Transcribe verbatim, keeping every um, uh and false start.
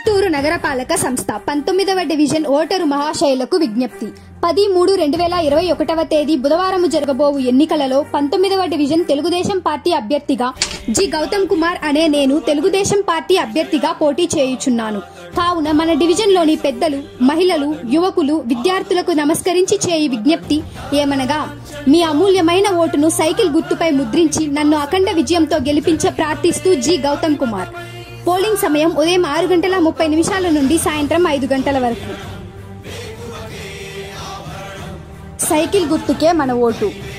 చిత్తూరు నగరపాలక సంస్థ పంతొమ్మిదవ డివిజన్ ఓటరు మహాశయులకు విజ్ఞప్తి. పది మూడు రెండు వేల ఇరవై ఒకటవ తేదీ బుధవారం జరగబోవు ఎన్నికలలో పంతొమ్మిదవ డివిజన్ తెలుగుదేశం పార్టీ అభ్యర్థిగా జి గౌతమ్ కుమార్ అనే నేను తెలుగుదేశం పార్టీ అభ్యర్థిగా పోటీ చేయుచున్నాను. కావున మన డివిజన్ లోని పెద్దలు, మహిళలు, యువకులు, విద్యార్థులకు నమస్కరించి చేయి విజ్ఞప్తి ఏమనగా, మీ అమూల్యమైన ఓటును సైకిల్ గుర్తుపై ముద్రించి నన్ను అఖండ విజయంతో గెలిపించ ప్రార్థిస్తూ జి గౌతమ్ కుమార్. పోలింగ్ సమయం ఉదయం ఆరు గంటల ముప్పై నిమిషాల నుండి సాయంత్రం ఐదు గంటల వరకు. సైకిల్ గుర్తుకే మన ఓటు.